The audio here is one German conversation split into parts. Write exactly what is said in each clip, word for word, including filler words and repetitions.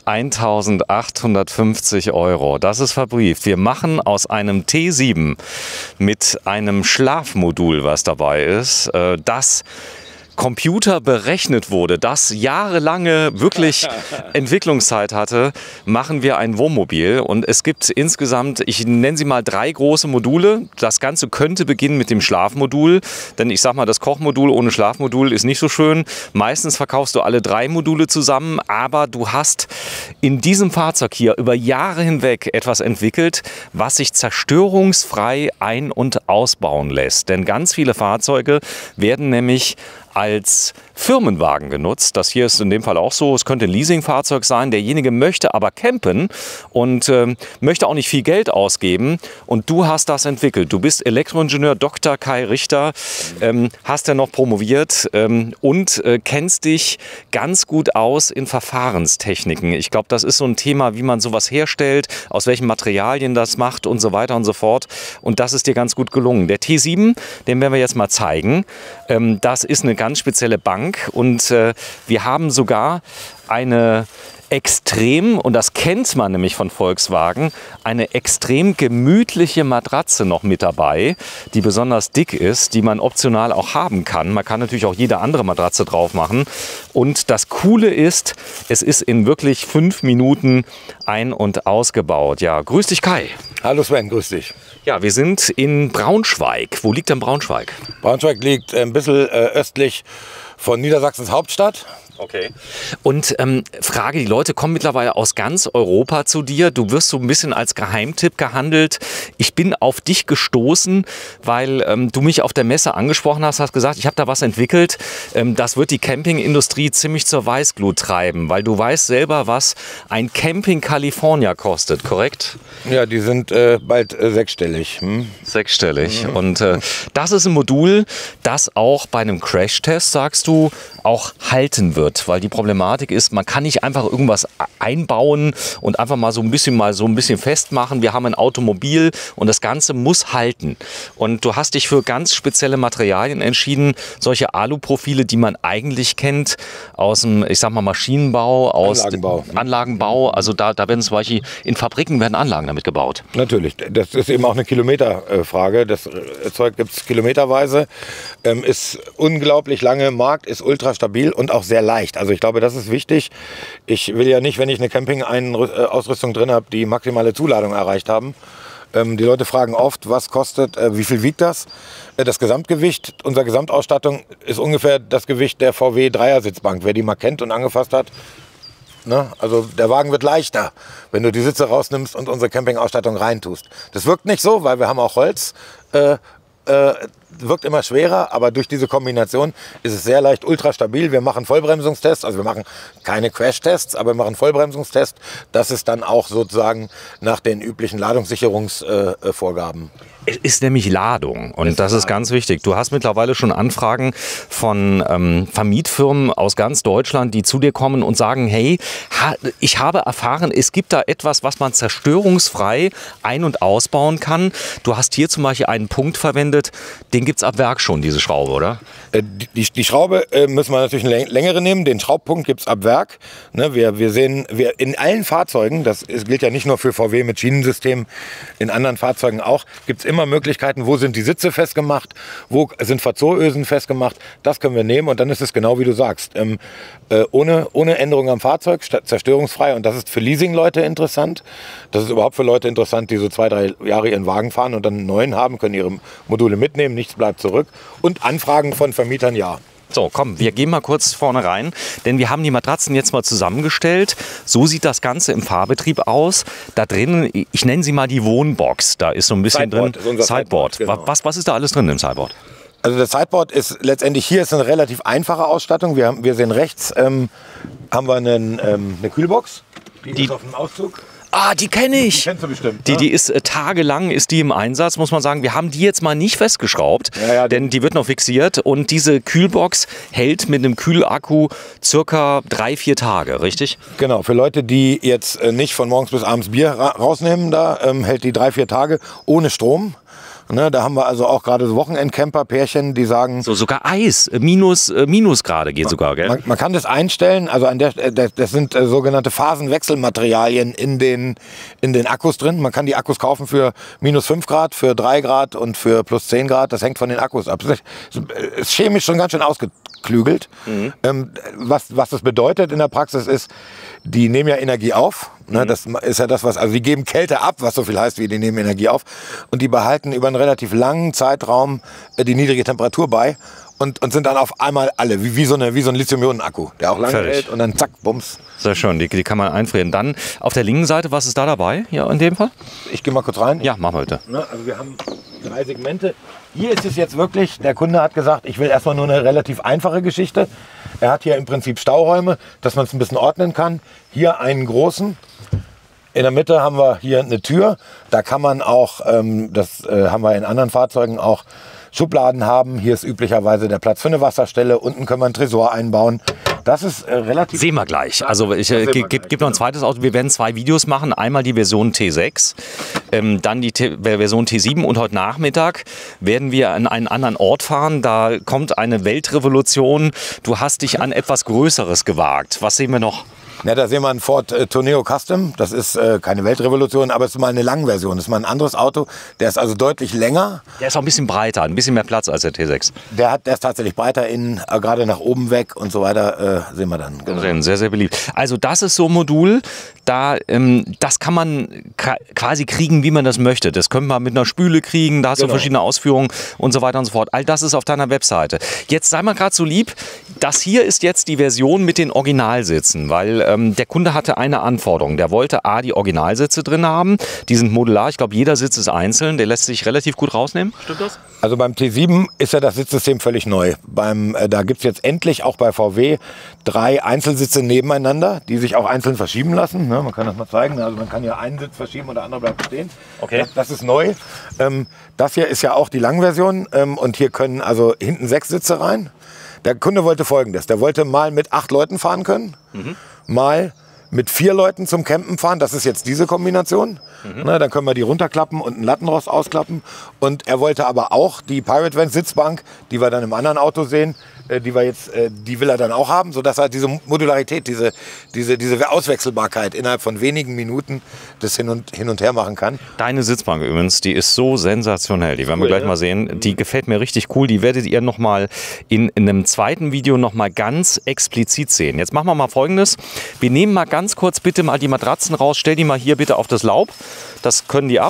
eintausendachthundertfünfzig Euro. Das ist verbrieft. Wir machen aus einem T sieben mit einem Schlafmodul, was dabei ist, das Computer berechnet wurde, das jahrelange wirklich Entwicklungszeit hatte, machen wir ein Wohnmobil. Und es gibt insgesamt, ich nenne sie mal drei große Module. Das Ganze könnte beginnen mit dem Schlafmodul, denn ich sag mal, das Kochmodul ohne Schlafmodul ist nicht so schön. Meistens verkaufst du alle drei Module zusammen, aber du hast in diesem Fahrzeug hier über Jahre hinweg etwas entwickelt, was sich zerstörungsfrei ein- und ausbauen lässt. Denn ganz viele Fahrzeuge werden nämlich als Firmenwagen genutzt. Das hier ist in dem Fall auch so. Es könnte ein Leasingfahrzeug sein. Derjenige möchte aber campen und äh, möchte auch nicht viel Geld ausgeben. Und du hast das entwickelt. Du bist Elektroingenieur Doktor Kai Richter, ähm, hast ja noch promoviert ähm, und äh, kennst dich ganz gut aus in Verfahrenstechniken. Ich glaube, das ist so ein Thema, wie man sowas herstellt, aus welchen Materialien das macht und so weiter und so fort. Und das ist dir ganz gut gelungen. Der T sieben, den werden wir jetzt mal zeigen. Ähm, das ist eine ganz spezielle Bank und äh, wir haben sogar eine extrem, und das kennt man nämlich von Volkswagen, eine extrem gemütliche Matratze noch mit dabei, die besonders dick ist, die man optional auch haben kann. Man kann natürlich auch jede andere Matratze drauf machen. Und das Coole ist, es ist in wirklich fünf Minuten ein- und ausgebaut. Ja, grüß dich Kai. Hallo Sven, grüß dich. Ja, wir sind in Braunschweig. Wo liegt denn Braunschweig? Braunschweig liegt ein bisschen äh, östlich von Niedersachsens Hauptstadt. Okay. Und ähm, Frage, die Leute kommen mittlerweile aus ganz Europa zu dir. Du wirst so ein bisschen als Geheimtipp gehandelt. Ich bin auf dich gestoßen, weil ähm, du mich auf der Messe angesprochen hast, hast gesagt, ich habe da was entwickelt. Ähm, das wird die Campingindustrie ziemlich zur Weißglut treiben, weil du weißt selber, was ein Camping California kostet, korrekt? Ja, die sind äh, bald äh, sechsstellig. Hm? Sechsstellig. Mhm. Und äh, das ist ein Modul, das auch bei einem Crashtest, sagst du, auch halten wird. Weil die Problematik ist, man kann nicht einfach irgendwas einbauen und einfach mal so ein bisschen mal so ein bisschen festmachen. Wir haben ein Automobil und das Ganze muss halten. Und du hast dich für ganz spezielle Materialien entschieden, solche Aluprofile, die man eigentlich kennt aus dem, ich sag mal, Maschinenbau, aus Anlagenbau. Anlagenbau. Also da, da werden zum Beispiel in Fabriken werden Anlagen damit gebaut. Natürlich, das ist eben auch eine Kilometerfrage. Das Zeug gibt es kilometerweise, ähm, ist unglaublich lange im Markt, ist ultra stabil und auch sehr leicht. Also ich glaube, das ist wichtig. Ich will ja nicht, wenn ich eine Camping-Ausrüstung drin habe, die maximale Zuladung erreicht haben. Ähm, die Leute fragen oft, was kostet, äh, wie viel wiegt das? Äh, das Gesamtgewicht unserer Gesamtausstattung ist ungefähr das Gewicht der V W Dreiersitzbank. Wer die mal kennt und angefasst hat, ne? Also der Wagen wird leichter, wenn du die Sitze rausnimmst und unsere Campingausstattung reintust. Das wirkt nicht so, weil wir haben auch Holz. Äh, äh, wirkt immer schwerer, aber durch diese Kombination ist es sehr leicht ultra stabil. Wir machen Vollbremsungstests, also wir machen keine Crash-Tests, aber wir machen Vollbremsungstests. Das ist dann auch sozusagen nach den üblichen Ladungssicherungsvorgaben. Es ist nämlich Ladung und ist das ist Ladung. ganz wichtig. Du hast mittlerweile schon Anfragen von ähm, Vermietfirmen aus ganz Deutschland, die zu dir kommen und sagen, hey, ha, ich habe erfahren, es gibt da etwas, was man zerstörungsfrei ein- und ausbauen kann. Du hast hier zum Beispiel einen Punkt verwendet, den gibt es ab Werk schon, diese Schraube, oder? Äh, die, die Schraube äh, müssen wir natürlich eine längere nehmen. Den Schraubpunkt gibt es ab Werk. Ne, wir, wir sehen, wir in allen Fahrzeugen, das ist, gilt ja nicht nur für V W mit Schienensystem, in anderen Fahrzeugen auch, gibt es immer Möglichkeiten, wo sind die Sitze festgemacht, wo sind Verzoösen festgemacht. Das können wir nehmen und dann ist es genau wie du sagst. Ähm, äh, ohne, ohne Änderung am Fahrzeug, zerstörungsfrei. Und das ist für Leasing-Leute interessant. Das ist überhaupt für Leute interessant, die so zwei, drei Jahre ihren Wagen fahren und dann einen neuen haben, können ihre Module mitnehmen, nichts bleibt zurück. Und Anfragen von Vermietern, ja. So, komm, wir gehen mal kurz vorne rein, denn wir haben die Matratzen jetzt mal zusammengestellt. So sieht das Ganze im Fahrbetrieb aus. Da drin, ich nenne sie mal die Wohnbox, da ist so ein bisschen Sideboard, drin. ist Sideboard. Sideboard, genau. Was, was ist da alles drin im Sideboard? Also das Sideboard ist letztendlich, hier ist eine relativ einfache Ausstattung. Wir, haben, wir sehen rechts, ähm, haben wir einen, ähm, eine Kühlbox. Die, Die- ist auf dem Auszug. Ah, die kenne ich. Die kennst du bestimmt. Die, ne? die ist äh, tagelang ist die im Einsatz, muss man sagen. Wir haben die jetzt mal nicht festgeschraubt, Ja, ja, denn die wird noch fixiert. Und diese Kühlbox hält mit einem Kühlakku circa drei, vier Tage, richtig? Genau, für Leute, die jetzt äh, nicht von morgens bis abends Bier ra rausnehmen, da ähm, hält die drei, vier Tage ohne Strom. Ne, da haben wir also auch gerade so Wochenendcamper-Pärchen, die sagen... So sogar Eis, minus, äh, Minusgrade geht sogar, gell? Man, man kann das einstellen, also an der, das, das sind äh, sogenannte Phasenwechselmaterialien in den, in den Akkus drin. Man kann die Akkus kaufen für minus fünf Grad, für drei Grad und für plus zehn Grad. Das hängt von den Akkus ab. Das ist chemisch schon ganz schön ausgeklügelt. Mhm. Ähm, was, was das bedeutet in der Praxis ist, die nehmen ja Energie auf. Ne, mhm. Das ist ja das, was, also die geben Kälte ab, was so viel heißt wie die nehmen Energie auf. Und die behalten über einen relativ langen Zeitraum äh, die niedrige Temperatur bei. Und, und sind dann auf einmal alle, wie, wie, so, eine, wie so ein Lithium-Ionen-Akku, der auch lange hält und dann zack, bums. Sehr schön, die, die kann man einfrieren. Dann auf der linken Seite, was ist da dabei, ja, in dem Fall? Ich gehe mal kurz rein. Ja, mach mal bitte. Ne, also wir haben drei Segmente. Hier ist es jetzt wirklich, der Kunde hat gesagt, ich will erstmal nur eine relativ einfache Geschichte. Er hat hier im Prinzip Stauräume, dass man es ein bisschen ordnen kann. Hier einen großen. In der Mitte haben wir hier eine Tür. Da kann man auch, ähm, das äh, haben wir in anderen Fahrzeugen auch, Schubladen haben. Hier ist üblicherweise der Platz für eine Wasserstelle. Unten können wir einen Tresor einbauen. Das ist äh, relativ... Sehen wir gleich. Also ich äh, gebe noch ein zweites Auto. Wir werden zwei Videos machen. Einmal die Version T sechs, ähm, dann die T Version T sieben und heute Nachmittag werden wir an einen anderen Ort fahren. Da kommt eine Weltrevolution. Du hast dich an etwas Größeres gewagt. Was sehen wir noch? Ja, da sehen wir einen Ford äh, Tourneo Custom. Das ist äh, keine Weltrevolution, aber es ist mal eine Langversion. Das ist mal ein anderes Auto. Der ist also deutlich länger. Der ist auch ein bisschen breiter, ein bisschen mehr Platz als der T sechs. Der, hat, der ist tatsächlich breiter innen, äh, gerade nach oben weg und so weiter, äh, sehen wir dann. Genau. Sehr, sehr beliebt. Also das ist so ein Modul, da, ähm, das kann man quasi kriegen, wie man das möchte. Das können wir mit einer Spüle kriegen, da hast genau. du verschiedene Ausführungen und so weiter und so fort. All das ist auf deiner Webseite. Jetzt sei mal gerade so lieb, das hier ist jetzt die Version mit den Originalsitzen, weil ähm, der Kunde hatte eine Anforderung. Der wollte A, die Originalsitze drin haben. Die sind modular. Ich glaube, jeder Sitz ist einzeln. Der lässt sich relativ gut rausnehmen. Stimmt das? Also beim T sieben ist ja das Sitzsystem völlig neu. Beim, äh, da gibt es jetzt endlich auch bei V W drei Einzelsitze nebeneinander, die sich auch einzeln verschieben lassen. Ne, man kann das mal zeigen. Also man kann ja einen Sitz verschieben und der andere bleibt stehen. Okay. Das, das ist neu. Ähm, das hier ist ja auch die Langversion. Ähm, und hier können also hinten sechs Sitze rein. Der Kunde wollte Folgendes. Der wollte mal mit acht Leuten fahren können, mhm. mal mit vier Leuten zum Campen fahren. Das ist jetzt diese Kombination. Mhm. Na, dann können wir die runterklappen und einen Lattenrost ausklappen. Und er wollte aber auch die Pirate Van Sitzbank, die wir dann im anderen Auto sehen, äh, die wir jetzt, äh, die will er dann auch haben, sodass er diese Modularität, diese, diese, diese Auswechselbarkeit innerhalb von wenigen Minuten das hin und, hin und her machen kann. Deine Sitzbank übrigens, die ist so sensationell. Die werden wir cool, gleich ja? mal sehen. Die gefällt mir richtig cool. Die werdet ihr noch mal in, in einem zweiten Video noch mal ganz explizit sehen. Jetzt machen wir mal Folgendes. Wir nehmen mal ganz kurz bitte mal die Matratzen raus. Stell die mal hier bitte auf das Laub. Das können die ab.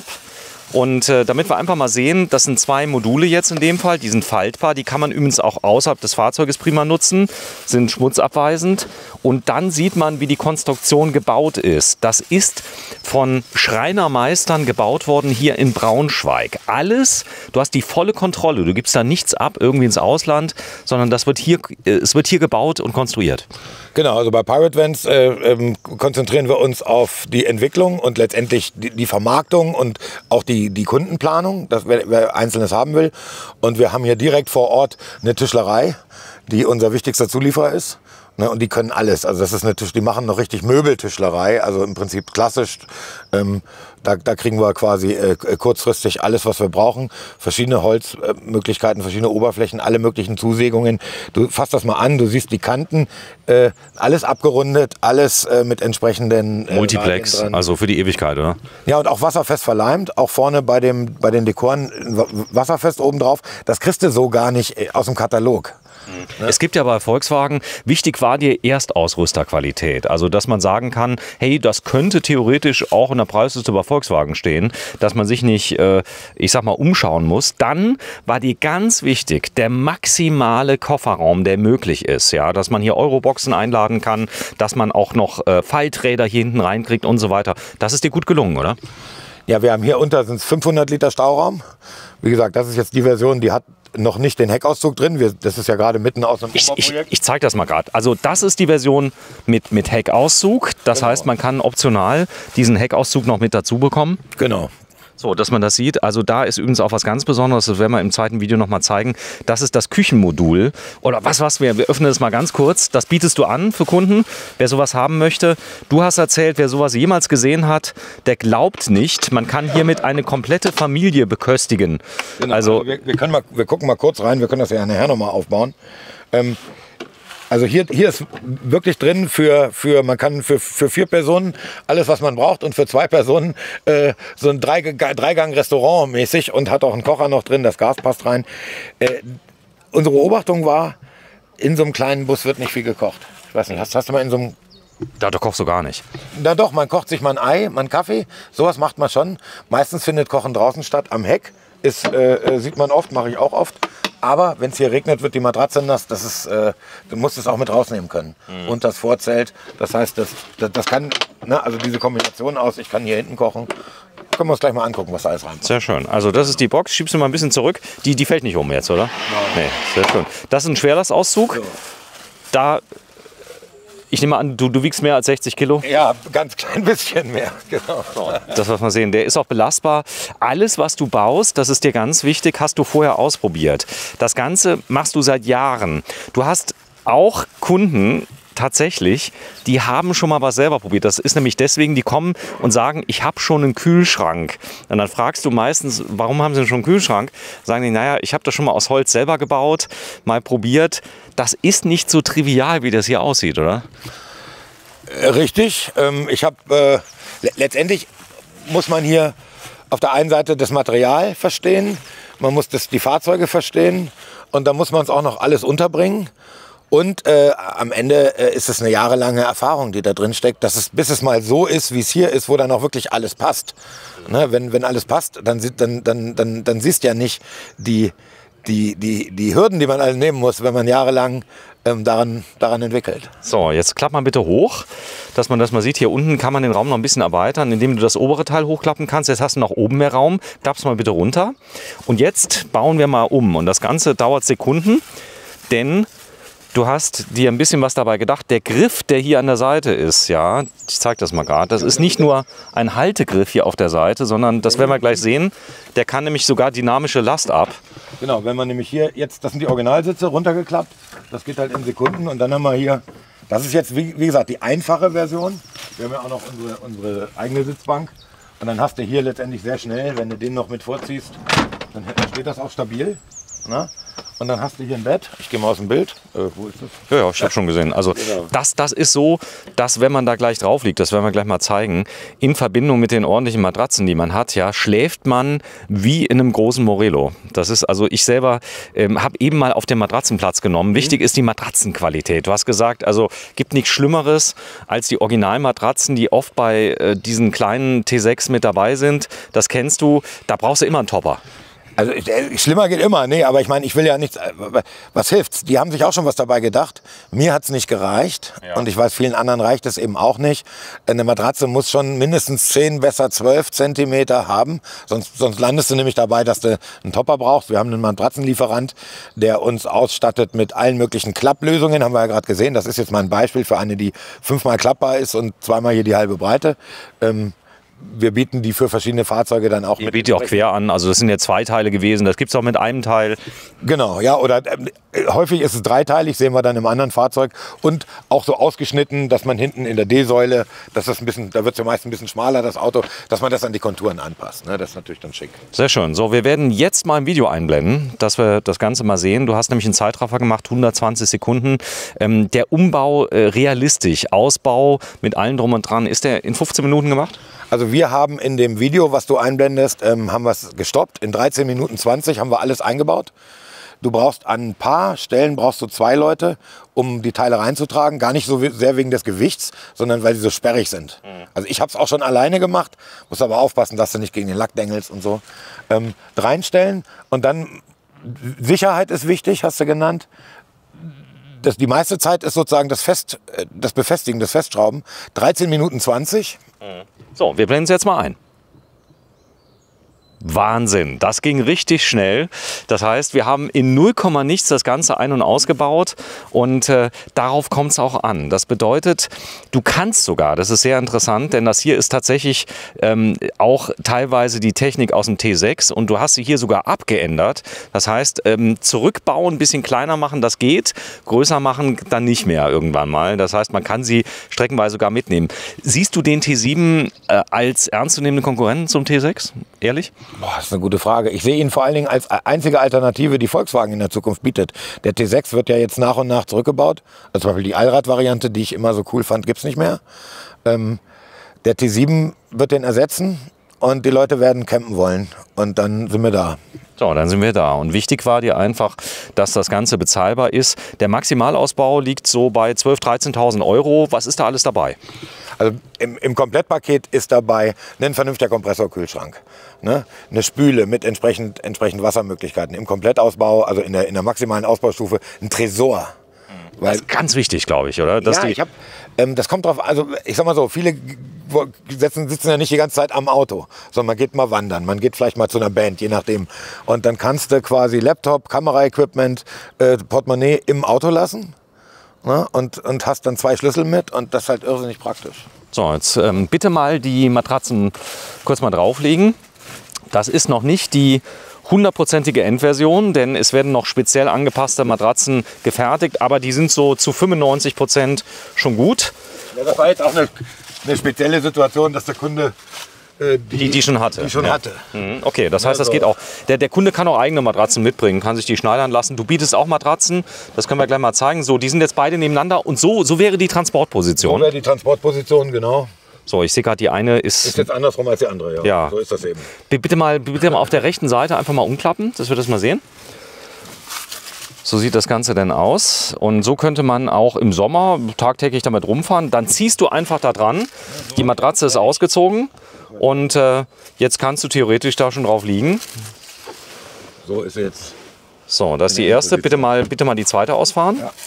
Und äh, damit wir einfach mal sehen, das sind zwei Module jetzt in dem Fall, die sind faltbar, die kann man übrigens auch außerhalb des Fahrzeuges prima nutzen, sind schmutzabweisend. Und dann sieht man, wie die Konstruktion gebaut ist. Das ist von Schreinermeistern gebaut worden hier in Braunschweig. Alles, du hast die volle Kontrolle, du gibst da nichts ab irgendwie ins Ausland, sondern das wird hier, äh, es wird hier gebaut und konstruiert. Genau, also bei Pirate Vans äh, ähm, konzentrieren wir uns auf die Entwicklung und letztendlich die, die Vermarktung und auch die, die Kundenplanung, dass wer, wer Einzelnes haben will. Und wir haben hier direkt vor Ort eine Tischlerei, die unser wichtigster Zulieferer ist. Ne, und die können alles. Also das ist eine Tisch, die machen noch richtig Möbeltischlerei, also im Prinzip klassisch. Ähm, da, da kriegen wir quasi äh, kurzfristig alles, was wir brauchen. Verschiedene Holzmöglichkeiten, äh, verschiedene Oberflächen, alle möglichen Zusägungen. Du fasst das mal an, du siehst die Kanten, äh, alles abgerundet, alles äh, mit entsprechenden... Äh, Multiplex, also für die Ewigkeit, oder? Ja, und auch wasserfest verleimt. Auch vorne bei, dem, bei den Dekoren wasserfest obendrauf. Das kriegst du so gar nicht aus dem Katalog. Ja. Es gibt ja bei Volkswagen, wichtig war die Erstausrüsterqualität. Also, dass man sagen kann, hey, das könnte theoretisch auch in der Preisliste bei Volkswagen stehen, dass man sich nicht, äh, ich sag mal, umschauen muss. Dann war dir ganz wichtig, der maximale Kofferraum, der möglich ist. Ja, dass man hier Euroboxen einladen kann, dass man auch noch äh, Falträder hier hinten reinkriegt und so weiter. Das ist dir gut gelungen, oder? Ja, wir haben hier unter sind fünfhundert Liter Stauraum. Wie gesagt, das ist jetzt die Version, die hat noch nicht den Heckauszug drin. Wir, das ist ja gerade mitten aus einem Umbauprojekt. Ich, ich, ich zeige das mal gerade. Also das ist die Version mit, mit Heckauszug. Das genau. heißt, man kann optional diesen Heckauszug noch mit dazu bekommen. Genau. So, dass man das sieht. Also da ist übrigens auch was ganz Besonderes, das werden wir im zweiten Video nochmal zeigen. Das ist das Küchenmodul. Oder was, was, wir, wir öffnen das mal ganz kurz. Das bietest du an für Kunden, wer sowas haben möchte. Du hast erzählt, wer sowas jemals gesehen hat, der glaubt nicht. Man kann hiermit eine komplette Familie beköstigen. Genau. Also wir, wir, können mal, wir gucken mal kurz rein, wir können das ja nachher nochmal aufbauen. Ähm, Also hier, hier ist wirklich drin für, für man kann für, für vier Personen alles, was man braucht, und für zwei Personen äh, so ein Dreigang-Restaurant mäßig, und hat auch einen Kocher noch drin, das Gas passt rein. Äh, unsere Beobachtung war, in so einem kleinen Bus wird nicht viel gekocht. Ich weiß nicht, hast, hast du mal in so einem... Da, da kochst du gar nicht. Na doch, man kocht sich mal ein Ei, mal einen Kaffee, sowas macht man schon. Meistens findet Kochen draußen statt, am Heck. Ist, äh, sieht man oft, mache ich auch oft. Aber wenn es hier regnet, wird die Matratze nass. Das ist, äh, du musst es auch mit rausnehmen können. Mhm. Und das Vorzelt. Das heißt, das, das, das kann, ne, also diese Kombination aus, ich kann hier hinten kochen. Können wir uns gleich mal angucken, was da alles reinkommt. Sehr schön. Also das ist die Box. Schiebst du mal ein bisschen zurück. Die, die fällt nicht um jetzt, oder? Nein. Nee, sehr schön. Das ist ein Schwerlastauszug. So. Da... Ich nehme an, du, du wiegst mehr als sechzig Kilo? Ja, ganz klein bisschen mehr. Genau. Das was wir sehen. Der ist auch belastbar. Alles, was du baust, das ist dir ganz wichtig, hast du vorher ausprobiert. Das Ganze machst du seit Jahren. Du hast auch Kunden tatsächlich, die haben schon mal was selber probiert. Das ist nämlich deswegen, die kommen und sagen, ich habe schon einen Kühlschrank. Und dann fragst du meistens, warum haben sie denn schon einen Kühlschrank? Sagen die, naja, ich habe das schon mal aus Holz selber gebaut, mal probiert. Das ist nicht so trivial, wie das hier aussieht, oder? Richtig. Ähm, ich habe äh, letztendlich muss man hier auf der einen Seite das Material verstehen, man muss das, die Fahrzeuge verstehen, und dann muss man es auch noch alles unterbringen. Und äh, am Ende äh, ist es eine jahrelange Erfahrung, die da drin steckt, dass es, bis es mal so ist, wie es hier ist, wo dann auch wirklich alles passt. Ne? Wenn, wenn alles passt, dann, dann, dann, dann, dann siehst du ja nicht die, die, die, die Hürden, die man alle nehmen muss, wenn man jahrelang ähm, daran, daran entwickelt. So, jetzt klapp mal bitte hoch, dass man das mal sieht. Hier unten kann man den Raum noch ein bisschen erweitern, indem du das obere Teil hochklappen kannst. Jetzt hast du nach oben mehr Raum. Klapp's mal bitte runter. Und jetzt bauen wir mal um. Und das Ganze dauert Sekunden, denn du hast dir ein bisschen was dabei gedacht. Der Griff, der hier an der Seite ist, ja, ich zeige das mal gerade, das ist nicht nur ein Haltegriff hier auf der Seite, sondern, das werden wir gleich sehen, der kann nämlich sogar dynamische Last ab. Genau, wenn man nämlich hier jetzt, das sind die Originalsitze, runtergeklappt, das geht halt in Sekunden, und dann haben wir hier, das ist jetzt wie, wie gesagt die einfache Version. Wir haben ja auch noch unsere, unsere eigene Sitzbank, und dann hast du hier letztendlich sehr schnell, wenn du den noch mit vorziehst, dann steht das auch stabil. Na? Und dann hast du hier ein Bett. Ich gehe mal aus dem Bild. Äh, wo ist das? Ja, ja, ich habe schon gesehen. Also Genau. das, das ist so, dass wenn man da gleich drauf liegt, das werden wir gleich mal zeigen, in Verbindung mit den ordentlichen Matratzen, die man hat, ja, schläft man wie in einem großen Morello. Das ist, also ich selber ähm, habe eben mal auf den Matratzenplatz genommen. Mhm. Wichtig ist die Matratzenqualität. Du hast gesagt, also gibt nichts Schlimmeres als die Originalmatratzen, die oft bei äh, diesen kleinen T sechs mit dabei sind. Das kennst du. Da brauchst du immer einen Topper. Also äh, schlimmer geht immer, nee, aber ich meine, ich will ja nichts, äh, was hilft's? Die haben sich auch schon was dabei gedacht. Mir hat's nicht gereicht, ja. Und ich weiß, vielen anderen reicht es eben auch nicht. Eine Matratze muss schon mindestens zehn, besser zwölf Zentimeter haben, sonst, sonst landest du nämlich dabei, dass du einen Topper brauchst. Wir haben einen Matratzenlieferant, der uns ausstattet mit allen möglichen Klapplösungen, haben wir ja gerade gesehen. Das ist jetzt mal ein Beispiel für eine, die fünfmal klappbar ist und zweimal hier die halbe Breite. Ähm, Wir bieten die für verschiedene Fahrzeuge dann auch Ihr mit. bietet die auch quer an, also das sind ja zwei Teile gewesen, das gibt es auch mit einem Teil. Genau, ja, oder äh, häufig ist es dreiteilig, sehen wir dann im anderen Fahrzeug, und auch so ausgeschnitten, dass man hinten in der D-Säule, dass das ein bisschen, da wird es ja meist ein bisschen schmaler, das Auto, dass man das an die Konturen anpasst. Ne? Das ist natürlich dann schick. Sehr schön. So, wir werden jetzt mal ein Video einblenden, dass wir das Ganze mal sehen. Du hast nämlich einen Zeitraffer gemacht, hundertzwanzig Sekunden. Ähm, der Umbau äh, realistisch, Ausbau mit allem drum und dran, ist der in fünfzehn Minuten gemacht? Also wir haben in dem Video, was du einblendest, ähm, haben wir es gestoppt. In dreizehn Minuten zwanzig haben wir alles eingebaut. Du brauchst an ein paar Stellen brauchst du zwei Leute, um die Teile reinzutragen. Gar nicht so sehr wegen des Gewichts, sondern weil sie so sperrig sind. Mhm. Also ich habe es auch schon alleine gemacht, muss aber aufpassen, dass du nicht gegen den Lack dengelst und so. Ähm, reinstellen, und dann Sicherheit ist wichtig, hast du genannt. Das, die meiste Zeit ist sozusagen das, Fest, das Befestigen, das Festschrauben. dreizehn Minuten zwanzig. So, wir blenden es jetzt mal ein. Wahnsinn, das ging richtig schnell. Das heißt, wir haben in null Komma nichts das Ganze ein- und ausgebaut und äh, darauf kommt es auch an. Das bedeutet, du kannst sogar, das ist sehr interessant, denn das hier ist tatsächlich ähm, auch teilweise die Technik aus dem T sechs und du hast sie hier sogar abgeändert. Das heißt, ähm, zurückbauen, ein bisschen kleiner machen, das geht, größer machen dann nicht mehr irgendwann mal. Das heißt, man kann sie streckenweise sogar mitnehmen. Siehst du den T sieben äh, als ernstzunehmenden Konkurrenten zum T sechs? Ehrlich? Boah, das ist eine gute Frage. Ich sehe ihn vor allen Dingen als einzige Alternative, die Volkswagen in der Zukunft bietet. Der T sechs wird ja jetzt nach und nach zurückgebaut. Also zum Beispiel die Allrad-Variante, die ich immer so cool fand, gibt es nicht mehr. Ähm, der T sieben wird den ersetzen und die Leute werden campen wollen. Und dann sind wir da. So, dann sind wir da. Und wichtig war dir einfach, dass das Ganze bezahlbar ist. Der Maximalausbau liegt so bei zwölftausend, dreizehntausend Euro. Was ist da alles dabei? Also im, im Komplettpaket ist dabei ein vernünftiger Kompressorkühlschrank, ne? Eine Spüle mit entsprechend, entsprechend Wassermöglichkeiten. Im Komplettausbau, also in der, in der maximalen Ausbaustufe, ein Tresor. Weil, das ist ganz wichtig, glaube ich, oder? Dass ja, die ich hab, ähm, das kommt drauf, also ich sag mal so, viele sitzen, sitzen ja nicht die ganze Zeit am Auto, sondern man geht mal wandern, man geht vielleicht mal zu einer Band, je nachdem. Und dann kannst du quasi Laptop, Kameraequipment, äh, Portemonnaie im Auto lassen. Ne? Und, und hast dann zwei Schlüssel mit und das ist halt irrsinnig praktisch. So, jetzt ähm, bitte mal die Matratzen kurz mal drauflegen. Das ist noch nicht die hundertprozentige Endversion, denn es werden noch speziell angepasste Matratzen gefertigt, aber die sind so zu fünfundneunzig Prozent schon gut. Ja, das war jetzt auch eine, eine spezielle Situation, dass der Kunde äh, die, die, die schon hatte. Die schon ja. hatte. Okay, das heißt, das geht auch. Der, der Kunde kann auch eigene Matratzen mitbringen, kann sich die schneidern lassen. Du bietest auch Matratzen, das können wir gleich mal zeigen. So, die sind jetzt beide nebeneinander und so, so wäre die Transportposition. So wäre die Transportposition, genau. So, ich sehe gerade, die eine ist... Ist jetzt andersrum als die andere, ja. ja. So ist das eben. Bitte mal, bitte mal auf der rechten Seite einfach mal umklappen, dass wir das mal sehen. So sieht das Ganze denn aus. Und so könnte man auch im Sommer tagtäglich damit rumfahren. Dann ziehst du einfach da dran. Die Matratze ist ausgezogen. Und äh, jetzt kannst du theoretisch da schon drauf liegen. So ist jetzt. So, das ist die erste. Bitte mal, bitte mal die zweite ausfahren. Ja.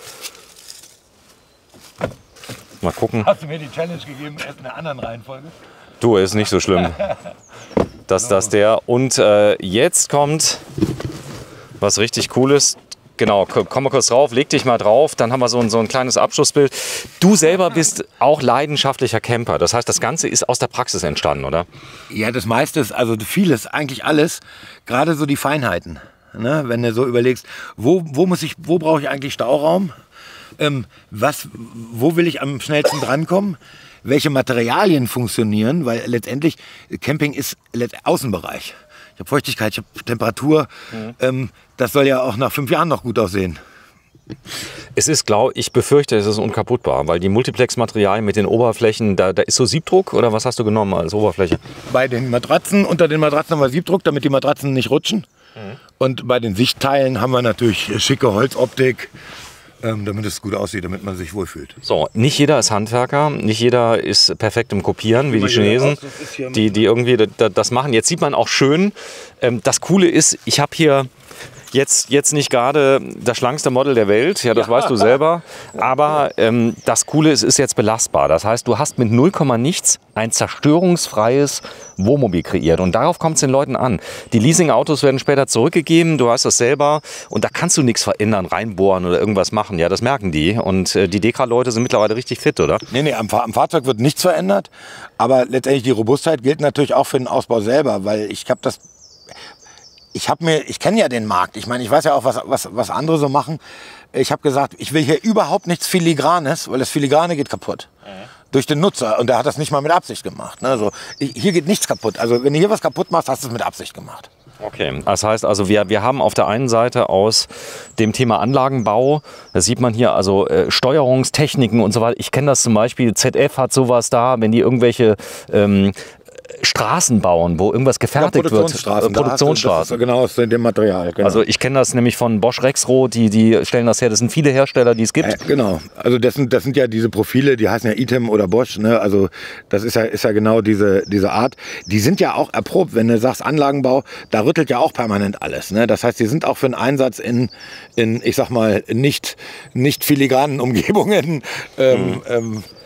Mal gucken. Hast du mir die Challenge gegeben, erst in einer anderen Reihenfolge? Du, ist nicht so schlimm. Dass das der. Und äh, jetzt kommt was richtig Cooles. Genau, komm mal kurz drauf, leg dich mal drauf, dann haben wir so ein, so ein kleines Abschlussbild. Du selber bist auch leidenschaftlicher Camper. Das heißt, das Ganze ist aus der Praxis entstanden, oder? Ja, das meiste ist, also vieles, eigentlich alles. Gerade so die Feinheiten. Ne? Wenn du so überlegst, wo, wo, muss ich, wo brauche ich eigentlich Stauraum? Ähm, was, wo will ich am schnellsten drankommen? Welche Materialien funktionieren? Weil letztendlich, Camping ist Außenbereich. Ich habe Feuchtigkeit, ich habe Temperatur. Mhm. Ähm, das soll ja auch nach fünf Jahren noch gut aussehen. Es ist, glaube ich, befürchte, es ist unkaputtbar, weil die Multiplex-Materialien mit den Oberflächen, da, da ist so Siebdruck oder was hast du genommen als Oberfläche? Bei den Matratzen, unter den Matratzen haben wir Siebdruck, damit die Matratzen nicht rutschen. Mhm. Und bei den Sichtteilen haben wir natürlich schicke Holzoptik. Ähm, damit es gut aussieht, damit man sich wohlfühlt. So, nicht jeder ist Handwerker, nicht jeder ist perfekt im Kopieren, wie die Chinesen, die, die irgendwie das machen. Jetzt sieht man auch schön, ähm, das Coole ist, ich habe hier jetzt, jetzt nicht gerade das schlankste Model der Welt, ja, das ja. weißt du selber, aber ähm, das Coole ist, ist jetzt belastbar. Das heißt, du hast mit null Komma nichts ein zerstörungsfreies Wohnmobil kreiert und darauf kommt es den Leuten an. Die Leasingautos werden später zurückgegeben, du hast das selber und da kannst du nichts verändern, reinbohren oder irgendwas machen. Ja, das merken die und äh, die Dekra-Leute sind mittlerweile richtig fit, oder? Nee, nee, am, am Fahrzeug wird nichts verändert, aber letztendlich die Robustheit gilt natürlich auch für den Ausbau selber, weil ich habe das Ich habe mir, ich kenne ja den Markt. Ich meine, ich weiß ja auch, was, was, was andere so machen. Ich habe gesagt, ich will hier überhaupt nichts Filigranes, weil das Filigrane geht kaputt. Mhm. Durch den Nutzer. Und der hat das nicht mal mit Absicht gemacht. Ne? Also, hier geht nichts kaputt. Also wenn du hier was kaputt machst, hast du es mit Absicht gemacht. Okay, das heißt also, wir, wir haben auf der einen Seite aus dem Thema Anlagenbau, das sieht man hier, also äh, Steuerungstechniken und so weiter. Ich kenne das zum Beispiel, Z F hat sowas da, wenn die irgendwelche ähm, Straßen bauen, wo irgendwas gefertigt ja, Produktionsstraßen, wird. Produktionsstraßen. Da genau aus dem Material. Genau. Also ich kenne das nämlich von Bosch Rexroth, die, die stellen das her. Das sind viele Hersteller, die es gibt. Äh, genau. Also das sind, das sind ja diese Profile, die heißen ja Item oder Bosch. Ne? Also das ist ja, ist ja genau diese, diese Art. Die sind ja auch erprobt, wenn du sagst Anlagenbau, da rüttelt ja auch permanent alles. Ne? Das heißt, die sind auch für einen Einsatz in, in ich sag mal, nicht, nicht filigranen Umgebungen ähm, mhm. ähm,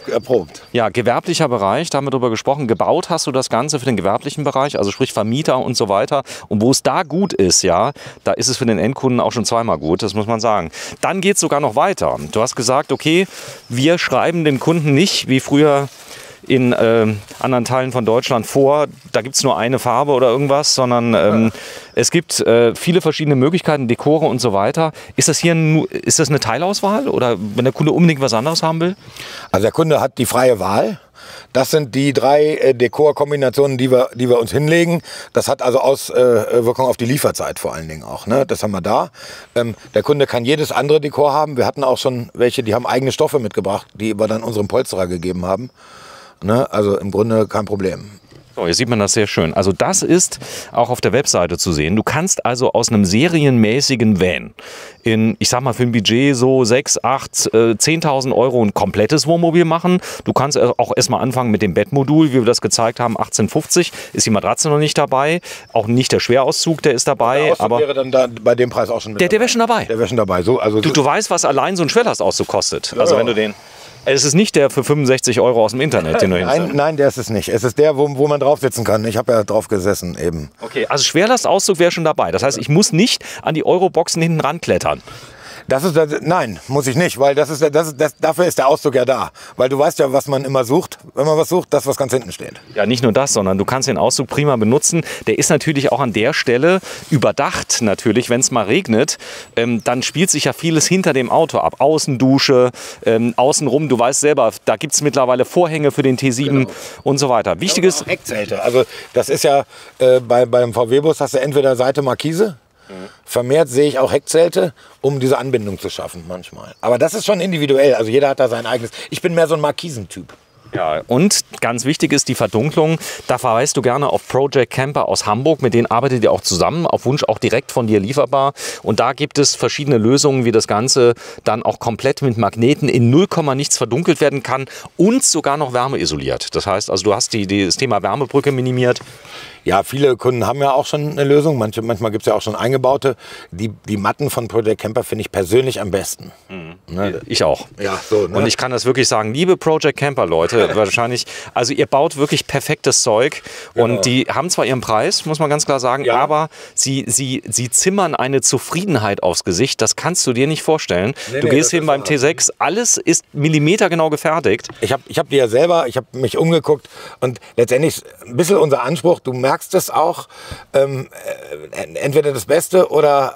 erprobt. Ja, gewerblicher Bereich, da haben wir drüber gesprochen. Gebaut hast du das Ganze für den gewerblichen Bereich, also sprich Vermieter und so weiter. Und wo es da gut ist, ja, da ist es für den Endkunden auch schon zweimal gut, das muss man sagen. Dann geht es sogar noch weiter. Du hast gesagt, okay, wir schreiben dem Kunden nicht, wie früher in äh, anderen Teilen von Deutschland vor, da gibt es nur eine Farbe oder irgendwas, sondern ähm, ja. es gibt äh, viele verschiedene Möglichkeiten, Dekore und so weiter. Ist das hier ein, ist das eine Teilauswahl oder wenn der Kunde unbedingt was anderes haben will? Also der Kunde hat die freie Wahl. Das sind die drei äh, Dekorkombinationen, die wir, die wir uns hinlegen. Das hat also Auswirkungen äh, auf die Lieferzeit vor allen Dingen auch. Ne? Das haben wir da. Ähm, der Kunde kann jedes andere Dekor haben. Wir hatten auch schon welche, die haben eigene Stoffe mitgebracht, die wir dann unserem Polsterer gegeben haben. Ne? Also im Grunde kein Problem. So, hier sieht man das sehr schön. Also das ist auch auf der Webseite zu sehen. Du kannst also aus einem serienmäßigen Van in, ich sag mal für ein Budget so sechs, acht, zehntausend Euro ein komplettes Wohnmobil machen. Du kannst auch erstmal anfangen mit dem Bettmodul, wie wir das gezeigt haben, achtzehnhundertfünfzig. Ist die Matratze noch nicht dabei. Auch nicht der Schwerauszug, der ist dabei. Der Auszug aber wäre dann da bei dem Preis auch schon mit der, der wäre schon dabei. Der wäre schon dabei. So, also du, du weißt, was allein so ein Schwerlastauszug kostet. Also ja. wenn du den... Es ist nicht der für fünfundsechzig Euro aus dem Internet, den du Nein, nein, der ist es nicht. Es ist der, wo, wo man drauf sitzen kann. Ich habe ja drauf gesessen eben. Okay, also Schwerlastauszug wäre schon dabei. Das heißt, ich muss nicht an die Euroboxen hinten ranklettern. Das ist, das, nein, muss ich nicht, weil das ist, das ist, das, dafür ist der Auszug ja da. Weil du weißt ja, was man immer sucht, wenn man was sucht, das, was ganz hinten steht. Ja, nicht nur das, sondern du kannst den Auszug prima benutzen. Der ist natürlich auch an der Stelle überdacht, natürlich, wenn es mal regnet. Ähm, dann spielt sich ja vieles hinter dem Auto ab. Außendusche, ähm, außenrum, du weißt selber, da gibt es mittlerweile Vorhänge für den T sieben genau. und so weiter. Wichtiges... Ja, Heckzelte, also das ist ja, äh, bei, beim V W-Bus hast du entweder Seite Markise, vermehrt sehe ich auch Heckzelte, um diese Anbindung zu schaffen manchmal. Aber das ist schon individuell. Also jeder hat da sein eigenes. Ich bin mehr so ein Markisentyp. Ja, und ganz wichtig ist die Verdunklung. Da verweist du gerne auf Project Camper aus Hamburg. Mit denen arbeitet ihr auch zusammen, auf Wunsch auch direkt von dir lieferbar. Und da gibt es verschiedene Lösungen, wie das Ganze dann auch komplett mit Magneten in null Komma nichts verdunkelt werden kann und sogar noch wärmeisoliert. Das heißt, also du hast die, die, das Thema Wärmebrücke minimiert. Ja, viele Kunden haben ja auch schon eine Lösung. Manche, manchmal gibt es ja auch schon eingebaute. Die, die Matten von Project Camper finde ich persönlich am besten. Mhm. Ne? Ich auch. Ja, so, ne? Und ich kann das wirklich sagen, liebe Project Camper Leute, wahrscheinlich, also ihr baut wirklich perfektes Zeug. Genau. Und die haben zwar ihren Preis, muss man ganz klar sagen, ja. aber sie, sie, sie zimmern eine Zufriedenheit aufs Gesicht. Das kannst du dir nicht vorstellen. Nee, du nee, gehst hin beim T sechs, alles ist millimetergenau gefertigt. Ich habe ich hab die ja selber, ich habe mich umgeguckt und letztendlich ein bisschen unser Anspruch, du merkst, merkst es auch, ähm, entweder das Beste oder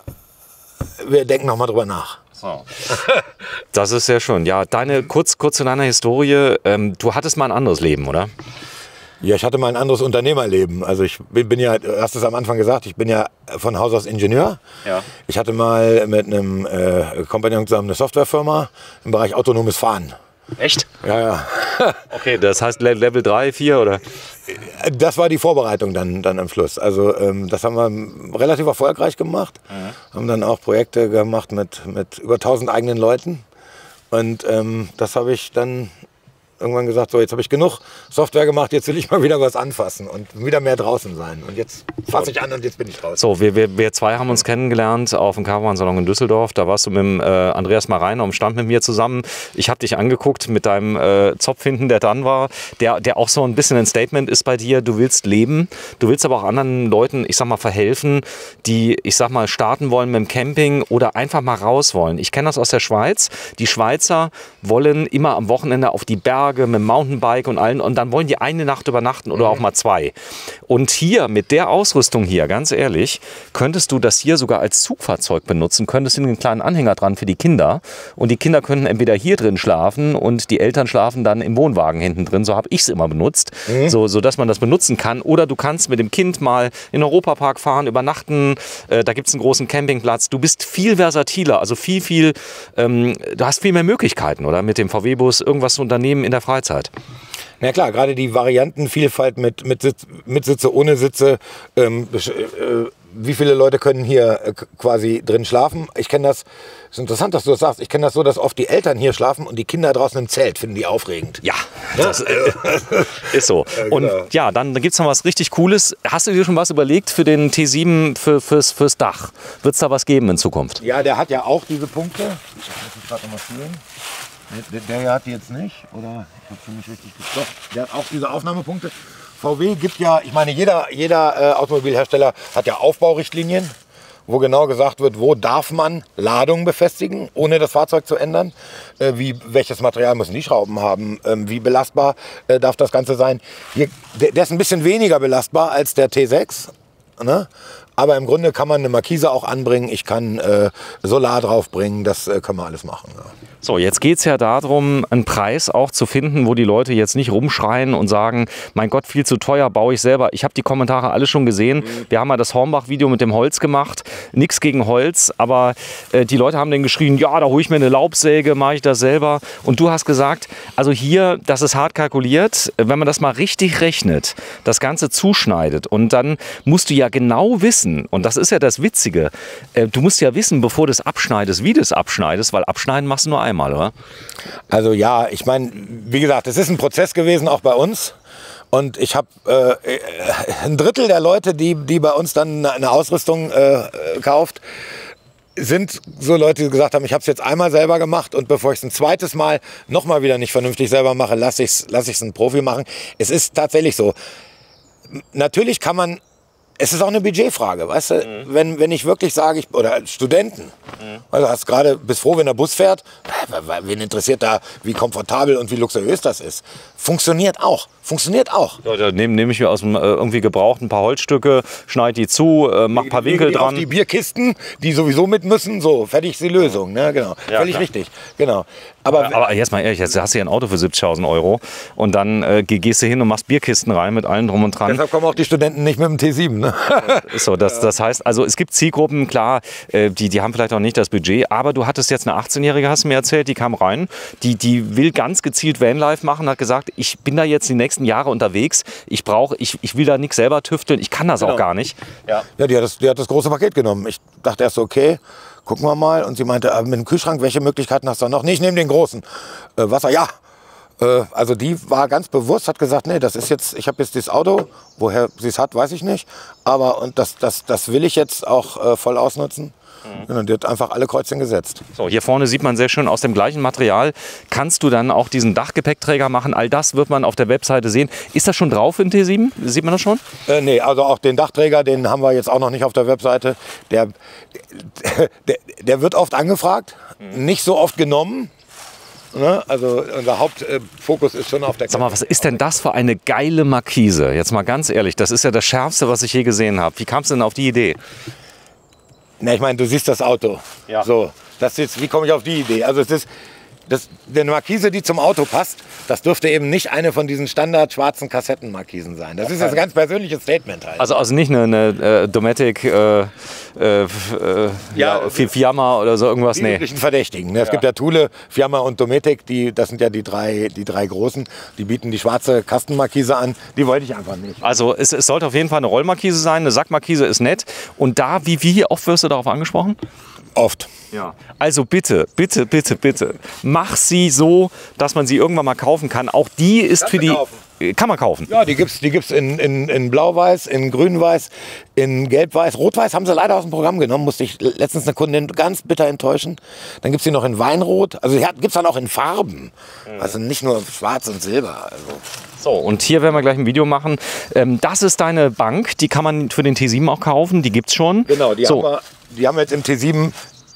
wir denken noch mal drüber nach. So. Das ist sehr schön. Ja, deine, kurz, kurz zu deiner Historie. Ähm, du hattest mal ein anderes Leben, oder? Ja, ich hatte mal ein anderes Unternehmerleben. Also ich bin, bin ja, du hast es am Anfang gesagt, ich bin ja von Haus aus Ingenieur. Ja. Ich hatte mal mit einem äh, Kompagnon zusammen eine Softwarefirma im Bereich autonomes Fahren. Echt? Ja, ja. Okay, das heißt Level drei, vier oder? Das war die Vorbereitung dann, dann am Schluss. Also ähm, das haben wir relativ erfolgreich gemacht. Mhm. Haben dann auch Projekte gemacht mit, mit über tausend eigenen Leuten. Und ähm, das habe ich dann irgendwann gesagt, so jetzt habe ich genug Software gemacht, jetzt will ich mal wieder was anfassen und wieder mehr draußen sein. Und jetzt fasse ich an und jetzt bin ich draußen. So, wir, wir, wir zwei haben uns kennengelernt auf dem Caravan-Salon in Düsseldorf. Da warst du mit dem, äh, Andreas Mareiner am Stand mit mir zusammen. Ich habe dich angeguckt mit deinem äh, Zopf hinten, der dann war, der, der auch so ein bisschen ein Statement ist bei dir. Du willst leben, du willst aber auch anderen Leuten, ich sag mal, verhelfen, die, ich sag mal, starten wollen mit dem Camping oder einfach mal raus wollen. Ich kenne das aus der Schweiz. Die Schweizer wollen immer am Wochenende auf die Berge mit dem Mountainbike und allen und dann wollen die eine Nacht übernachten oder auch mal zwei. Und hier mit der Ausrüstung hier, ganz ehrlich, könntest du das hier sogar als Zugfahrzeug benutzen, könntest einen kleinen Anhänger dran für die Kinder und die Kinder könnten entweder hier drin schlafen und die Eltern schlafen dann im Wohnwagen hinten drin, so habe ich es immer benutzt, mhm. so, so dass man das benutzen kann. Oder du kannst mit dem Kind mal in den Europapark fahren, übernachten, äh, da gibt es einen großen Campingplatz. Du bist viel versatiler, also viel, viel, ähm, du hast viel mehr Möglichkeiten, oder? Mit dem V W-Bus irgendwas zu unternehmen in der Freizeit. Na klar, gerade die Variantenvielfalt mit, mit, Sitz, mit Sitze, ohne Sitze. Ähm, äh, wie viele Leute können hier äh, quasi drin schlafen? Ich kenne das, ist interessant, dass du das sagst, ich kenne das so, dass oft die Eltern hier schlafen und die Kinder draußen im Zelt, finden die aufregend. Ja, das äh, ist so. Und ja, dann gibt es noch was richtig Cooles. Hast du dir schon was überlegt für den T sieben, für, fürs, fürs Dach? Wird es da was geben in Zukunft? Ja, der hat ja auch diese Punkte. Ich muss das gerade mal fühlen. Der, der hier hat die jetzt nicht, oder? Ich habe schon nicht richtig gesagt. Der hat auch diese Aufnahmepunkte. V W gibt ja, ich meine, jeder, jeder äh, Automobilhersteller hat ja Aufbaurichtlinien, wo genau gesagt wird, wo darf man Ladungen befestigen, ohne das Fahrzeug zu ändern. Äh, wie, welches Material müssen die Schrauben haben, ähm, wie belastbar äh, darf das Ganze sein. Hier, der, der ist ein bisschen weniger belastbar als der T sechs, ne? Aber im Grunde kann man eine Markise auch anbringen, ich kann äh, Solar draufbringen, das äh, können wir alles machen. Ja. So, jetzt geht es ja darum, einen Preis auch zu finden, wo die Leute jetzt nicht rumschreien und sagen, mein Gott, viel zu teuer, baue ich selber. Ich habe die Kommentare alle schon gesehen. Mhm. Wir haben mal das Hornbach-Video mit dem Holz gemacht. Nichts gegen Holz, aber äh, die Leute haben dann geschrien, ja, da hole ich mir eine Laubsäge, mache ich das selber. Und du hast gesagt, also hier, das ist hart kalkuliert. Wenn man das mal richtig rechnet, das Ganze zuschneidet und dann musst du ja genau wissen, und das ist ja das Witzige, äh, du musst ja wissen, bevor du es abschneidest, wie du es abschneidest, weil abschneiden machst du nur einmal. Mal, oder? Also ja, ich meine, wie gesagt, es ist ein Prozess gewesen, auch bei uns. Und ich habe äh, ein Drittel der Leute, die, die bei uns dann eine Ausrüstung äh, kauft, sind so Leute, die gesagt haben, ich habe es jetzt einmal selber gemacht und bevor ich es ein zweites Mal nochmal wieder nicht vernünftig selber mache, lasse ich es lass ich's einen Profi machen. Es ist tatsächlich so. Natürlich kann man, es ist auch eine Budgetfrage, weißt du, mhm. wenn, wenn ich wirklich sage, ich, oder Studenten, mhm. also hast gerade, bist froh, wenn der Bus fährt, wen interessiert da, wie komfortabel und wie luxuriös das ist. Funktioniert auch, funktioniert auch. Ja, da nehme nehm ich mir aus dem äh, irgendwie gebraucht ein paar Holzstücke, schneide die zu, äh, mach ein paar Winkel dran. Auf die Bierkisten, die sowieso mit müssen, so, fertig ist die Lösung, ne, genau, ja, völlig klar. richtig, genau. Aber, aber jetzt mal ehrlich, jetzt hast du ja ein Auto für siebzigtausend Euro und dann äh, gehst du hin und machst Bierkisten rein mit allem drum und dran. Deshalb kommen auch die Studenten nicht mit dem T sieben, ne? So, das, das heißt, also es gibt Zielgruppen, klar, äh, die, die haben vielleicht auch nicht das Budget, aber du hattest jetzt eine achtzehnjährige, hast du mir erzählt, die kam rein, die, die will ganz gezielt Vanlife machen, hat gesagt, ich bin da jetzt die nächsten Jahre unterwegs, ich brauche, ich, ich will da nichts selber tüfteln, ich kann das genau. auch gar nicht. Ja, ja die, hat das, die hat das große Paket genommen. Ich dachte erst so, okay, gucken wir mal. Und sie meinte, mit dem Kühlschrank, welche Möglichkeiten hast du noch? Nee, ich nehme den großen. Äh, Wasser, ja. Äh, also die war ganz bewusst, hat gesagt, nee, das ist jetzt, ich habe jetzt das Auto, woher sie es hat, weiß ich nicht. Aber und das, das, das will ich jetzt auch äh, voll ausnutzen. Mhm. Und die hat einfach alle Kreuzchen gesetzt. So, hier vorne sieht man sehr schön, aus dem gleichen Material kannst du dann auch diesen Dachgepäckträger machen. All das wird man auf der Webseite sehen. Ist das schon drauf im T sieben? Sieht man das schon? Äh, nee, also auch den Dachträger, den haben wir jetzt auch noch nicht auf der Webseite. Der, der, der wird oft angefragt, mhm. nicht so oft genommen. Ne? Also unser Hauptfokus ist schon auf der... Sag mal, was ist denn das für eine geile Markise? Jetzt mal ganz ehrlich, das ist ja das Schärfste, was ich je gesehen habe. Wie kam es denn auf die Idee? Na, ich meine, du siehst das Auto. Ja. So, das jetzt, wie komme ich auf die Idee? Also es ist das, eine Markise, die zum Auto passt, das dürfte eben nicht eine von diesen standard schwarzen Kassettenmarkisen sein. Das ist das ganz persönliche Statement halt. Also, also nicht eine, eine äh, Dometic, äh, äh, äh, ja, ja, Fiamma oder so irgendwas? Die nee. üblichen Verdächtigen. Ne? Es ja. gibt ja Thule, Fiamma und Dometic, die, das sind ja die drei, die drei großen. Die bieten die schwarze Kastenmarkise an. Die wollte ich einfach nicht. Also es, es sollte auf jeden Fall eine Rollmarkise sein. Eine Sackmarkise ist nett. Und da, wie, wie oft wirst du darauf angesprochen? Oft. Ja. Also bitte, bitte, bitte, bitte, mach sie so, dass man sie irgendwann mal kaufen kann. Auch die ist kann für die... Kaufen. Kann man kaufen? Ja, die gibt es die gibt's in, in, in Blau-Weiß, in Grün-Weiß, in Gelb-Weiß. Rot-Weiß haben sie leider aus dem Programm genommen. Musste ich letztens eine Kundin ganz bitter enttäuschen. Dann gibt es die noch in Weinrot. Also die gibt es dann auch in Farben. Mhm. Also nicht nur Schwarz und Silber. Also. So, und hier werden wir gleich ein Video machen. Ähm, das ist deine Bank. Die kann man für den T sieben auch kaufen. Die gibt es schon. Genau, die, so. haben wir, die haben wir jetzt im T sieben...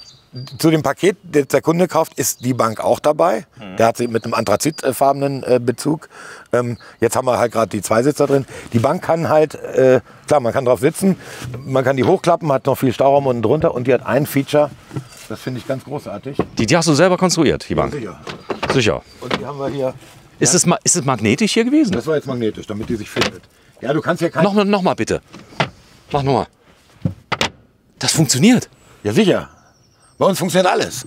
Zu dem Paket, das der Kunde kauft, ist die Bank auch dabei. Mhm. Der hat sie mit einem anthrazitfarbenen äh, Bezug. Ähm, jetzt haben wir halt gerade die Zweisitzer drin. Die Bank kann halt, äh, klar, man kann drauf sitzen, man kann die hochklappen, hat noch viel Stauraum unten drunter und die hat ein Feature, das finde ich ganz großartig. Die, die hast du selber konstruiert, die Bank? Ja, sicher. Sicher. Und die haben wir hier. Ist, ja. es, ist es magnetisch hier gewesen? Das war jetzt magnetisch, damit die sich findet. Ja, du kannst ja kein... Noch, noch mal bitte. Mach noch mal. Das funktioniert. Ja, sicher. Bei uns funktioniert alles.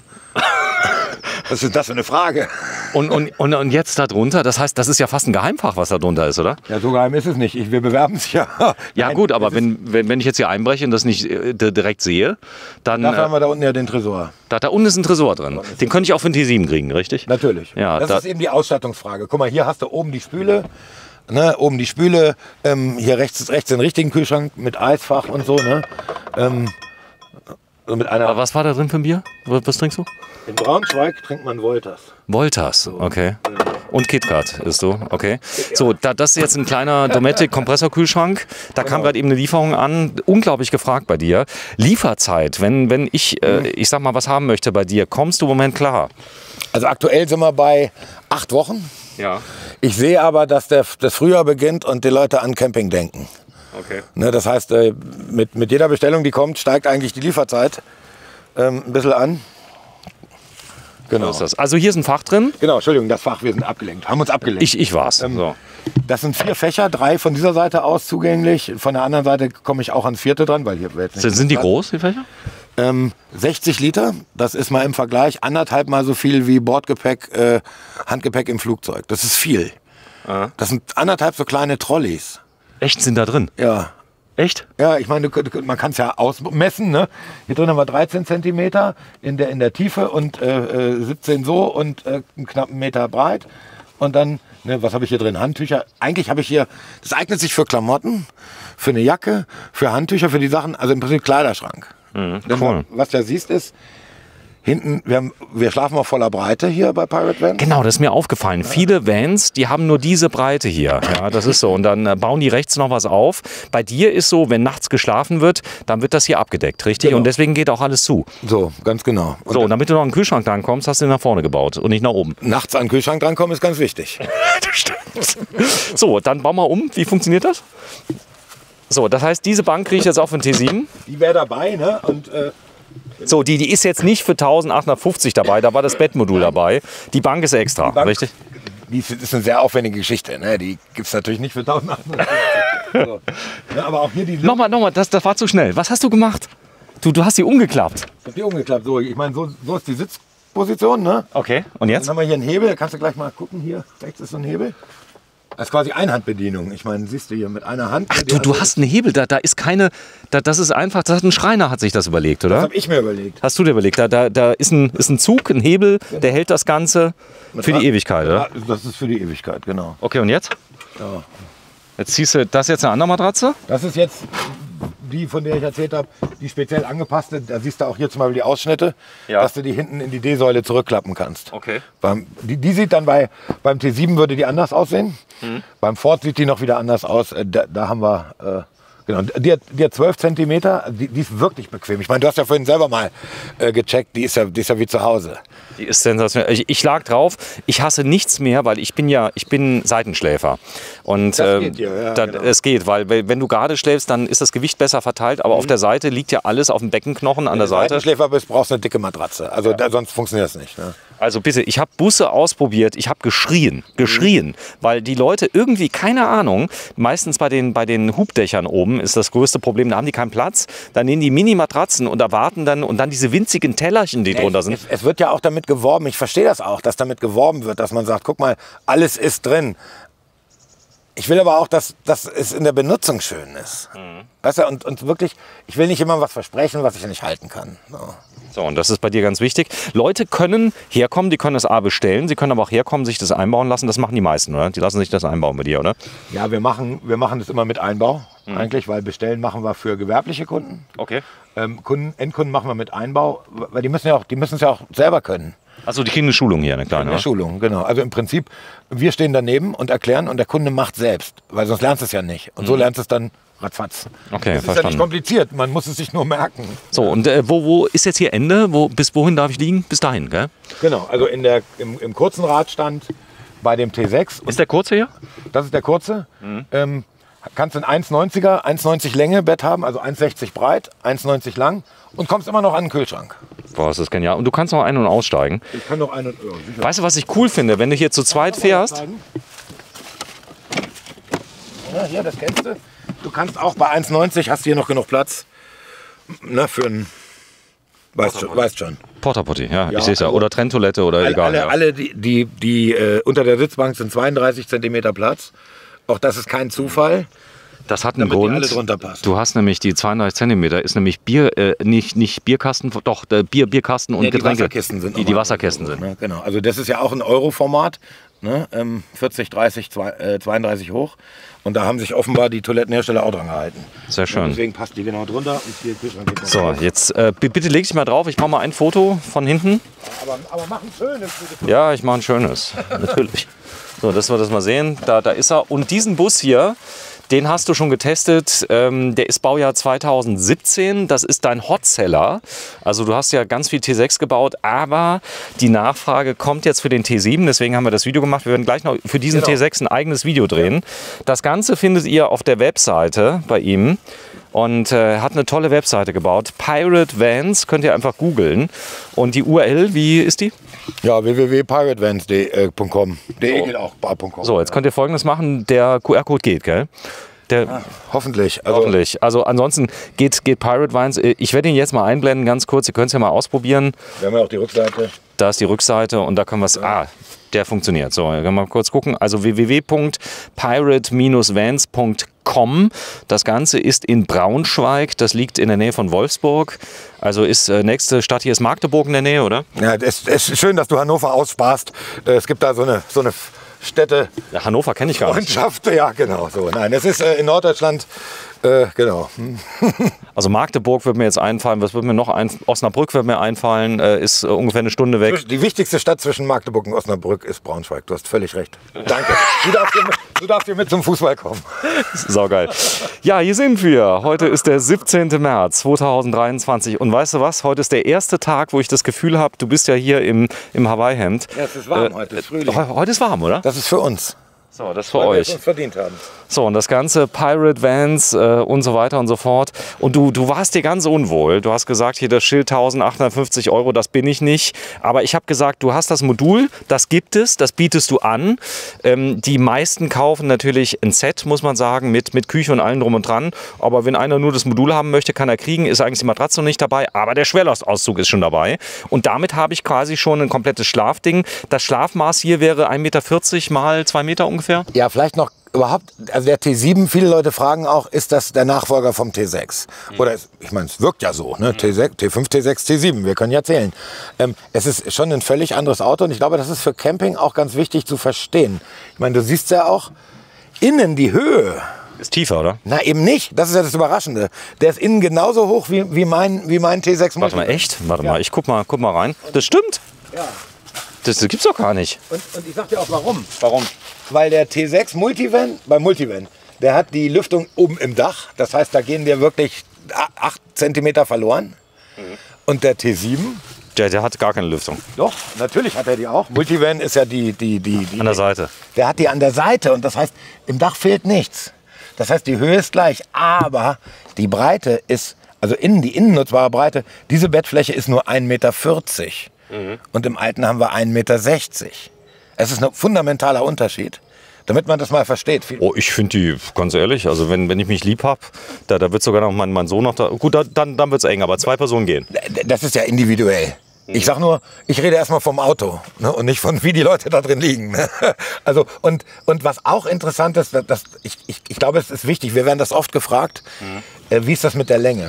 Was ist das für eine Frage? Und, und, und, und jetzt da drunter, das heißt, das ist ja fast ein Geheimfach, was da drunter ist, oder? Ja, so geheim ist es nicht. Ich, wir bewerben es ja. Ja Nein, gut, aber wenn, wenn, wenn ich jetzt hier einbreche und das nicht äh, direkt sehe, dann... Dafür äh, haben wir da unten ja den Tresor. Da, da unten ist ein Tresor drin. Den könnte ich auch für den T sieben kriegen, richtig? Natürlich. Ja, das da, ist eben die Ausstattungsfrage. Guck mal, hier hast du oben die Spüle. Ne, oben die Spüle. Ähm, hier rechts, rechts den richtigen Kühlschrank mit Eisfach und so. Ne? Ähm, Also mit einer Aber was war da drin für ein Bier? Was trinkst du? in Braunschweig trinkt man Wolters. Wolters, okay. Und KitKat ist so, okay. So, da, das ist jetzt ein kleiner Dometic-Kompressorkühlschrank. Da kam gerade eben eine Lieferung an. Unglaublich gefragt bei dir. Lieferzeit, wenn, wenn ich, äh, ich sag mal, was haben möchte bei dir, kommst du im Moment klar? Also aktuell sind wir bei acht Wochen. Ja. Ich sehe aber, dass der, das Frühjahr beginnt und die Leute an Camping denken. Okay. Ne, das heißt, äh, mit, mit jeder Bestellung, die kommt, steigt eigentlich die Lieferzeit ähm, ein bisschen an. Genau. So ist das. Also hier ist ein Fach drin. Genau, Entschuldigung, das Fach, wir sind abgelenkt, haben uns abgelenkt. Ich, ich war's. Ähm, so. Das sind vier Fächer, drei von dieser Seite aus zugänglich. Von der anderen Seite komme ich auch ans vierte dran, weil hier jetzt nicht Sind, sind die groß, die Fächer? Ähm, sechzig Liter, das ist mal im Vergleich anderthalb Mal so viel wie Bordgepäck, äh, Handgepäck im Flugzeug. Das ist viel. Aha. Das sind anderthalb so kleine Trolleys. Echt, sind da drin? Ja. Echt? Ja, ich meine, du- du- man kann es ja ausmessen. Ne? Hier drin haben wir dreizehn Zentimeter in der, in der Tiefe und äh, äh, siebzehn so und äh, einen knappen Meter breit. Und dann, ne, was habe ich hier drin? Handtücher. Eigentlich habe ich hier, das eignet sich für Klamotten, für eine Jacke, für Handtücher, für die Sachen, also im Prinzip Kleiderschrank. Mhm, Denn cool. Was du ja siehst ist, hinten, wir, haben, wir schlafen auf voller Breite hier bei Pirate Van. Genau, das ist mir aufgefallen. Viele Vans, die haben nur diese Breite hier. Ja, das ist so. Und dann äh, bauen die rechts noch was auf. Bei dir ist so, wenn nachts geschlafen wird, dann wird das hier abgedeckt, richtig? Genau. Und deswegen geht auch alles zu. So, ganz genau. Und So, und damit du noch an den Kühlschrank dran kommst, hast du ihn nach vorne gebaut und nicht nach oben. nachts an den Kühlschrank drankommen ist ganz wichtig. Das stimmt. So, dann bauen wir um. Wie funktioniert das? So, das heißt, diese Bank kriege ich jetzt auch für den T sieben. Die wäre dabei, ne? Und äh, So, die, die ist jetzt nicht für eintausendachthundertfünfzig dabei, da war das Bettmodul dabei. Die Bank ist extra, Bank- richtig? die ist ist eine sehr aufwendige Geschichte. Ne? Die gibt es natürlich nicht für eintausendachthundert. so. Ne, aber auch hier die Nochmal, nochmal, das, das war zu schnell. Was hast du gemacht? Du, du hast sie umgeklappt. Ich hab die umgeklappt. So, ich meine, so, so ist die Sitzposition. Ne? Okay, und Dann jetzt? haben wir hier einen Hebel. Kannst du gleich mal gucken. Hier rechts ist so ein Hebel. Das ist quasi Einhandbedienung. Ich meine, siehst du hier mit einer Hand. Ach, du, du hast einen Hebel, da, da ist keine, da, das ist einfach, das hat ein Schreiner, hat sich das überlegt, Das oder? habe ich mir überlegt. Hast du dir überlegt, da, da, da ist, ein, ist ein Zug, ein Hebel, der hält das Ganze für die Ewigkeit, oder? Ja, das ist für dieEwigkeit, genau. Okay, und jetzt? Ja. Jetzt ziehst du, das ist jetzt eine andere Matratze? Das ist jetzt die, von der ich erzählt habe, die speziell angepasste. Da siehst du auch hier zum Beispiel die Ausschnitte, Ja. dass du die hinten in die D-Säule zurückklappen kannst. Okay. Beim, die, die sieht dann bei, beim T sieben würde die anders aussehen. Mhm. Beim Ford sieht die noch wieder anders aus. Äh, Da, da haben wir, äh, genau, die hat, die hat zwölf Zentimeter, die, die ist wirklich bequem. Ich meine, du hast ja vorhin selber mal äh, gecheckt, die ist, ja, die ist ja wie zu Hause. Die ist sensationell. Ich, ich lag drauf. Ich hasse nichts mehr, weil ich bin ja, ich bin Seitenschläfer. Und Das ähm, geht ja, ja, da, genau. es geht, weil weil wenn du gerade schläfst, dann ist das Gewicht besser verteilt. Aber auf der Seite liegt ja alles auf dem Beckenknochen an der Wenn du Seite. Seitenschläfer bist, brauchst du eine dicke Matratze. Also da, sonst funktioniert das nicht. Ne? Also bitte, ich habe Busse ausprobiert, ich habe geschrien, geschrien, weil die Leute irgendwie, keine Ahnung, meistens bei den, bei den Hubdächern oben ist das größte Problem, da haben die keinen Platz, dann nehmen die Mini-Matratzen und erwarten dann, und dann diese winzigen Tellerchen, die drunter sind. Es, es wird ja auch damit geworben, ich verstehe das auch, dass damit geworben wird, dass man sagt, guck mal, alles ist drin. Ich will aber auch, dass, dass es in der Benutzung schön ist. Mhm. Weißt du, und, und wirklich, ich will nicht immer was versprechen, was ich nicht halten kann. So. So, und das ist bei dir ganz wichtig. Leute können herkommen, die können das A bestellen, sie können aber auch herkommen, sich das einbauen lassen. Das machen die meisten, oder? Die lassen sich das einbauen bei dir, oder? Ja, wir machen, wir machen das immer mit Einbau, Mhm. eigentlich, weil bestellen machen wir für gewerbliche Kunden. Okay. Ähm, Kunden, Endkunden machen wir mit Einbau, weil die müssen ja auch, die müssen es ja auch selber können. Also die kriegen eine Schulung hier, eine kleine. Eine oder? Schulung, genau. Also im Prinzip, wir stehen daneben und erklären und der Kunde macht selbst, weil sonst lernst du es ja nicht. Und so lernst du es dann ratzfatz. Okay, Das ist ja nicht verstanden. kompliziert, man muss es sich nur merken. So, und äh, wo, wo ist jetzt hier Ende? Wo, bis wohin darf ich liegen? Bis dahin, gell? Genau, also in der, im, im kurzen Radstand bei dem T sechs, und Ist der kurze hier? das ist der kurze, ähm, kannst du ein eins neunziger, eins neunzig Länge Bett haben, also eins sechzig breit, eins neunzig lang und kommst immer noch an den Kühlschrank. Boah, das ist genial. Und du kannst noch ein- und aussteigen. Ich kann noch einen, ja, sicher. Weißt du, was ich cool finde? Wenn du hier zu zweit fährst, Ja, hier, das kennst du. Du kannst auch bei eins neunzig, hast du hier noch genug Platz, ne, für einen, weißt schon, weißt schon. Porta Potty, ja, Ja, ich sehe es ja. also- Oder Trenntoilette oder Alle, egal. alle, ja. alle die, die, die äh, unter der Sitzbank sind zweiunddreißig Zentimeter Platz. Auch das ist kein Zufall. Das hat einen damit die Grund. alle drunter passen. Du hast nämlich die zweiunddreißig Zentimeter, ist nämlich Bier, äh, nicht, nicht Bierkasten, doch, der Bier, Bierkasten und Ja, die Getränke. Wasserkisten sind Die, die nochmal Wasserkästen sind. Ja, genau. Also das ist ja auch ein Euro-Format. ne? ähm, vierzig, dreißig, zweiunddreißig hoch. Und da haben sich offenbar die Toilettenhersteller auch dran gehalten. Sehr schön. Und deswegen passt die genau drunter. Und hier Kühlschrank geht noch So, drauf. jetzt äh, bitte leg dich mal drauf. Ich mache mal ein Foto von hinten. Aber, aber mach ein schönes, bitte. Ja, ich mache ein schönes. Natürlich. So, dass wir das mal sehen. Da, da ist er. Und diesen Bus hier, den hast du schon getestet. Ähm, der ist Baujahr zweitausendsiebzehn. Das ist dein Hotseller. Also du hast ja ganz viel T sechs gebaut, aber die Nachfrage kommt jetzt für den T sieben. Deswegen haben wir das Video gemacht. Wir werden gleich noch für diesen Genau. T sechs ein eigenes Video drehen. Das Ganze findet ihr auf der Webseite bei ihm. Und äh, hat eine tolle Webseite gebaut. Pirate Vans, könnt ihr einfach googeln. Und die U R L, wie ist die? Ja, w w w punkt pirate vans punkt com. De geht auch. .com. So, jetzt könnt ihr Folgendes machen. Der Q R-Code geht, gell? Der, Ah, hoffentlich. Also, hoffentlich. Also ansonsten geht, geht Pirate Vans. Ich werde ihn jetzt mal einblenden, ganz kurz. Ihr könnt es ja mal ausprobieren. wir haben ja auch die Rückseite. Da ist die Rückseite und da können wir es... Ah, der funktioniert. So, können wir mal kurz gucken. Also w w w punkt pirate vans punkt com. Das Ganze ist in Braunschweig. Das liegt in der Nähe von Wolfsburg. Also ist äh, nächste Stadt hier ist Magdeburg in der Nähe, oder? Ja, es ist schön, dass du Hannover aussparst. Äh, Es gibt da so eine, so eine Städte. Ja, Hannover kenne ich gar nicht. Freundschaft, ja genau so. Nein, es ist äh, in Norddeutschland, äh, genau. Hm. Also Magdeburg wird mir jetzt einfallen. Was wird mir noch ein? Osnabrück wird mir einfallen. Äh, ist äh, ungefähr eine Stunde weg. Die wichtigste Stadt zwischen Magdeburg und Osnabrück ist Braunschweig. Du hast völlig recht. Danke. Du darfst hier mit, du darfst hier mit zum Fußball kommen. Saugeil. Ja, hier sind wir. Heute ist der siebzehnte März zweitausenddreiundzwanzig. Und weißt du was? Heute ist der erste Tag, wo ich das Gefühl habe, du bist ja hier im, im Hawaii-Hemd. Ja, es ist warm heute, es ist Frühling. He- Heute ist warm, oder? Das ist für uns. So, das ist für Weil wir es euch. uns verdient haben. So, und das ganze Pirate Vans äh, und so weiter und so fort. Und du, du warst dir ganz unwohl. Du hast gesagt, hier das Schild eintausendachthundertfünfzig Euro, das bin ich nicht. Aber ich habe gesagt, du hast das Modul, das gibt es, das bietest du an. Ähm, die meisten kaufen natürlich ein Set, muss man sagen, mit, mit Küche und allem drum und dran. Aber wenn einer nur das Modul haben möchte, kann er kriegen. Ist eigentlich die Matratze noch nicht dabei, aber der Schwerlastauszug ist schon dabei. Und damit habe ich quasi schon ein komplettes Schlafding. Das Schlafmaß hier wäre ein Meter vierzig mal zwei Meter ungefähr. Ja, vielleicht noch überhaupt, also der T sieben, viele Leute fragen auch, ist das der Nachfolger vom T sechs? Oder, es, ich meine, es wirkt ja so, ne? T sechs, T fünf, T sechs, T sieben, wir können ja zählen. Ähm, es ist schon ein völlig anderes Auto und ich glaube, das ist für Camping auch ganz wichtig zu verstehen. Ich meine, du siehst ja auch, innen die Höhe, Ist tiefer, oder? na eben nicht, das ist ja das Überraschende. Der ist innen genauso hoch wie, wie, mein, wie mein T sechs. Warte mal, echt? Warte Ja. mal, ich guck mal, guck mal rein. Das stimmt. Ja. Das, das gibt's doch gar nicht. Und, und ich sag dir auch warum. Warum? Weil der T sechs Multivan, beim Multivan, der hat die Lüftung oben im Dach. Das heißt, da gehen dir wirklich acht Zentimeter verloren. Mhm. Und der T sieben, Der, der hat gar keine Lüftung. doch, natürlich hat er die auch. Multivan ist ja die, die, die, die An der Seite. Der hat die an der Seite und das heißt, im Dach fehlt nichts. Das heißt, die Höhe ist gleich, aber die Breite ist, also innen, die innennutzbare Breite, diese Bettfläche ist nur ein Meter vierzig. Mhm. Und im alten haben wir ein Meter sechzig. Es ist ein fundamentaler Unterschied, damit man das mal versteht. Viel- Oh, ich finde die, ganz ehrlich, also wenn, wenn ich mich lieb habe, da, da wird sogar noch mein, mein Sohn noch da. Gut, da, dann, dann wird es eng, aber zwei Personen gehen. Das ist ja individuell. Ich sag nur, ich rede erstmal vom Auto, ne, und nicht von, wie die Leute da drin liegen. Ne? Also, und, und was auch interessant ist, das, ich, ich, ich glaube, es ist wichtig, wir werden das oft gefragt, mhm. äh, wie ist das mit der Länge?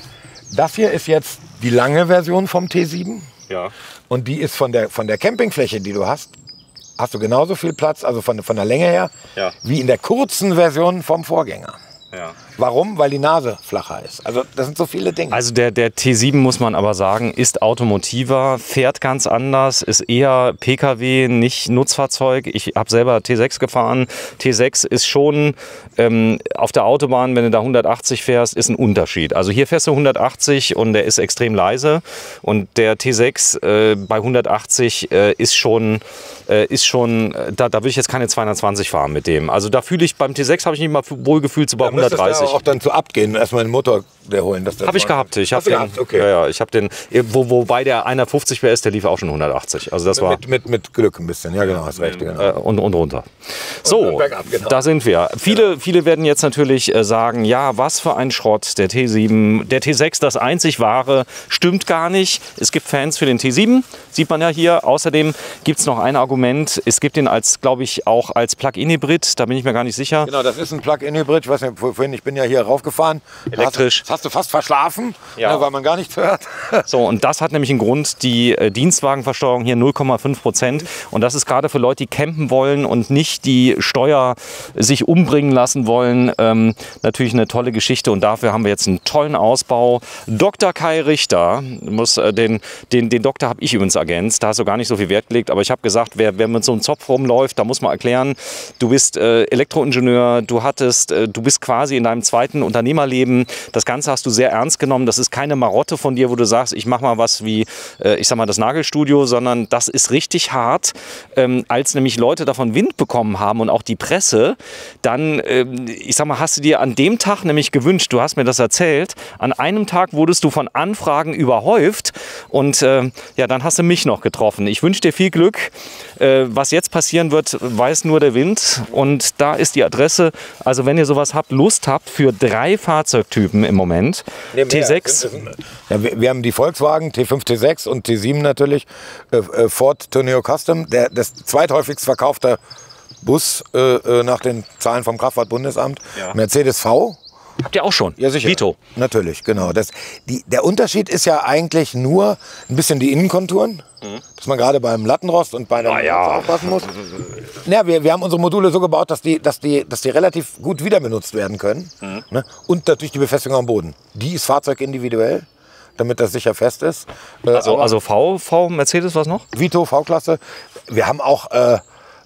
Das hier ist jetzt die lange Version vom T sieben. Ja. Und die ist von der, von der Campingfläche, die du hast, hast du genauso viel Platz, also von, von der Länge her, Ja. wie in der kurzen Version vom Vorgänger. Ja. Warum? Weil die Nase flacher ist. Also das sind so viele Dinge. Also der, der T sieben, muss man aber sagen, ist automotiver, fährt ganz anders, ist eher P K W, nicht Nutzfahrzeug. Ich habe selber T sechs gefahren. T sechs ist schon ähm, auf der Autobahn, wenn du da hundertachtzig fährst, ist ein Unterschied. Also hier fährst du hundertachtzig und der ist extrem leise. Und der T sechs äh, bei hundertachtzig äh, ist schon, äh, ist schon äh, da, da will ich jetzt keine zweihundertzwanzig fahren mit dem. Also da fühle ich, beim T sechs habe ich mich mal wohl gefühlt, so bei Da müsstest du hundertdreißig. auch dann zu abgehen, erstmal den Motor der holen. Das Habe ich gehabt. Ich habe Hast du den, gehabt? Okay. ja, ja, ich habe den, wo, wobei der einer fünfzig P S, der lief auch schon hundertachtzig. Also das war Mit, mit, mit Glück ein bisschen, ja genau, hast recht. Genau. äh, und, und runter. So, bergab, genau. da sind wir. Viele, viele werden jetzt natürlich äh, sagen, ja, was für ein Schrott, der T sieben, der T sechs, das einzig wahre, stimmt gar nicht. Es gibt Fans für den T sieben, sieht man ja hier. Außerdem gibt es noch ein Argument, es gibt den als, glaube ich, auch als Plug-in-Hybrid, da bin ich mir gar nicht sicher. Genau, das ist ein Plug-in-Hybrid. Ich weiß nicht, vorhin, ich bin bin ja hier raufgefahren. Elektrisch. Hast, hast du fast verschlafen, Ja. ne, weil man gar nichts hört. So, und das hat nämlich einen Grund, die äh, Dienstwagenversteuerung hier null Komma fünf Prozent. Und das ist gerade für Leute, die campen wollen und nicht die Steuer sich umbringen lassen wollen, ähm, natürlich eine tolle Geschichte. Und dafür haben wir jetzt einen tollen Ausbau. Doktor Kai Richter, muss, äh, den, den, den Doktor habe ich übrigens ergänzt, da hast du gar nicht so viel Wert gelegt. Aber ich habe gesagt, wer, wer mit so einem Zopf rumläuft, da muss man erklären, du bist äh, Elektroingenieur, du hattest, äh, du bist quasi in deinem zweiten Unternehmerleben. Das Ganze hast du sehr ernst genommen. Das ist keine Marotte von dir, wo du sagst, ich mache mal was wie, äh, ich sag mal, das Nagelstudio, sondern das ist richtig hart. Ähm, als nämlich Leute davon Wind bekommen haben und auch die Presse, dann, ähm, ich sag mal, hast du dir an dem Tag nämlich gewünscht, du hast mir das erzählt, an einem Tag wurdest du von Anfragen überhäuft und äh, ja, dann hast du mich noch getroffen. Ich wünsche dir viel Glück. Äh, was jetzt passieren wird, weiß nur der Wind und da ist die Adresse. Also wenn ihr sowas habt, Lust habt für drei Fahrzeugtypen im Moment, Nee, T sechs, Ja, wir, wir haben die Volkswagen T fünf, T sechs und T sieben natürlich. Äh, äh, Ford Tourneo Custom, der, das zweithäufigst verkaufte Bus äh, äh, nach den Zahlen vom Kraftfahrtbundesamt. Ja. Mercedes V. habt ihr auch schon? Ja, sicher. Vito. Natürlich, genau. Das, die, der Unterschied ist ja eigentlich nur ein bisschen die Innenkonturen, mhm. dass man gerade beim Lattenrost und bei der Na ja. aufpassen muss. Ja, wir, wir haben unsere Module so gebaut, dass die, dass die, dass die relativ gut wieder benutzt werden können. Mhm. Ne? Und natürlich die Befestigung am Boden. Die ist fahrzeugindividuell, damit das sicher fest ist. Äh, Also, also V, V, Mercedes, was noch? Vito, V-Klasse. Wir haben auch äh,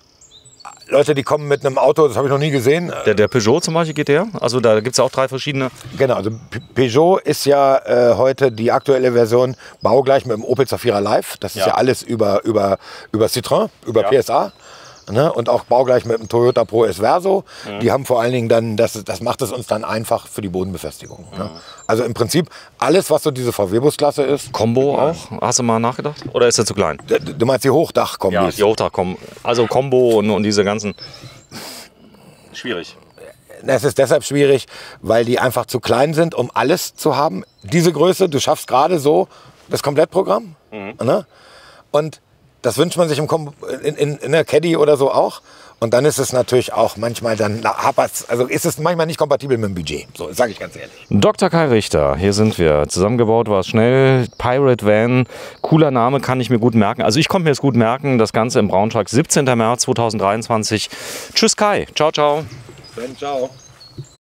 Leute, die kommen mit einem Auto, das habe ich noch nie gesehen. Der, der Peugeot zum Beispiel geht der? Also da gibt es ja auch drei verschiedene. Genau, also P- Peugeot ist ja äh, heute die aktuelle Version baugleich mit dem Opel Zafira Live. Das ist Ja. ja, alles über, über, über Citroën, über Ja. P S A. Ne? Und auch baugleich mit dem Toyota Pro S Verso. Mhm. Die haben vor allen Dingen dann, das, das macht es uns dann einfach für die Bodenbefestigung. Mhm. Ne? Also im Prinzip alles, was so diese V W-Bus-Klasse ist. Combo auch? Hast du mal nachgedacht? Oder ist der zu klein? D- Du meinst die Hochdachkombis? die Hochdach-Kombo. Also Combo und, und diese ganzen. Schwierig. Es ist deshalb schwierig, weil die einfach zu klein sind, um alles zu haben. Diese Größe, du schaffst gerade so das Komplettprogramm. Mhm. Ne? Und das wünscht man sich im Kom in, in, in der Caddy oder so auch. Und dann ist es natürlich auch manchmal, dann hapert's, also ist es manchmal nicht kompatibel mit dem Budget. So, sage ich ganz ehrlich. Doktor Kai Richter, hier sind wir. Zusammengebaut war es schnell. Pirate Van, cooler Name, kann ich mir gut merken. Also ich konnte mir es gut merken. Das Ganze im Braunschweig, siebzehnten März zweitausenddreiundzwanzig. Tschüss Kai, ciao, ciao. Dann ciao.